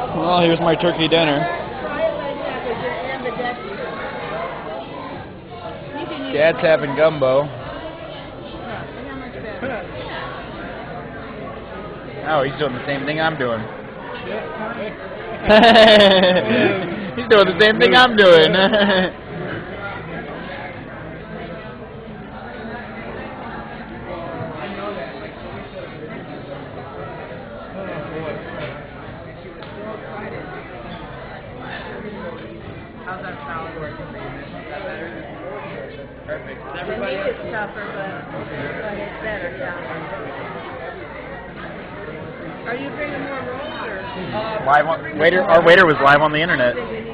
Well, here's my turkey dinner. Dad's having gumbo. Oh, he's doing the same thing I'm doing. He's doing the same thing I'm doing. How's that salad working? Is that better? Perfect. They make it tougher, but it's better, yeah. Are you bringing more rolls or? Live on, waiter, our waiter was live on the internet.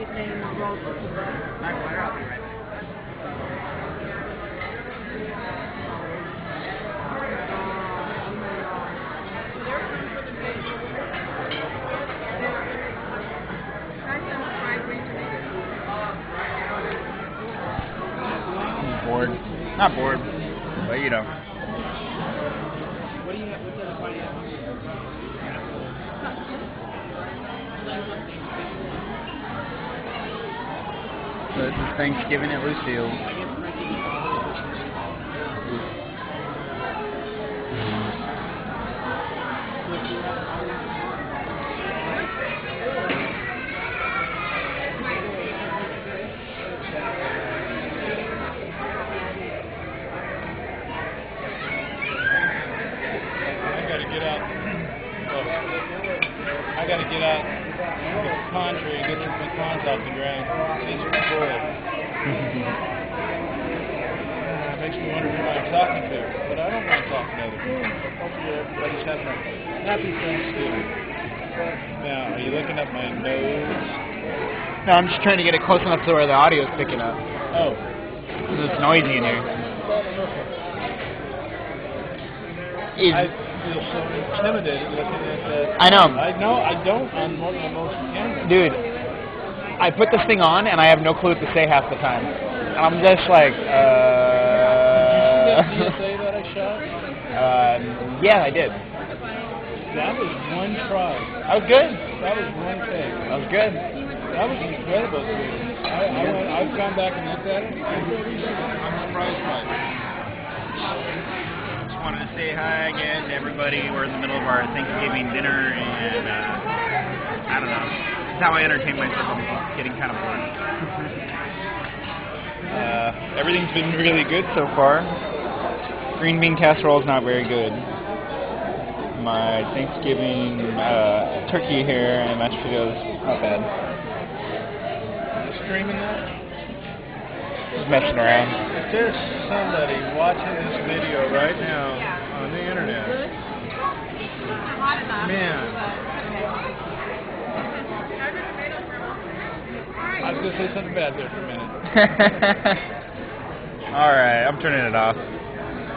Bored. Not bored, but you know. What do you have? What's the funny? So this is Thanksgiving at Lucille. I gotta get out the country and get some pecans off the ground. These are full. It makes me wonder who I'm talking to, but I don't mind talking to other people. Hopefully everybody's having a happy Thanksgiving. Now, are you looking up my nose? No, I'm just trying to get it close enough to where the audio is picking up. Oh. Because it's noisy in here. I feel so intimidated looking at that. I know. I know. I don't on most cameras. Dude, I put this thing on and I have no clue what to say half the time. And I'm just like, Did you see that DSA that I shot? Yeah, I did. That was one try. That was good. That was one take. That was good. That was incredible. I've gone back and looked at it. I'm surprised by it. Just wanted to say hi again to everybody. We're in the middle of our Thanksgiving dinner, and I don't know. It's how I entertain myself. I'm getting kind of bored. Everything's been really good so far. Green bean casserole is not very good. My Thanksgiving turkey here and mashed potatoes, not bad. You streaming that? Just messing around. If there's somebody watching this video right now on the internet, man, I was going to say something bad there for a minute. Alright, I'm turning it off.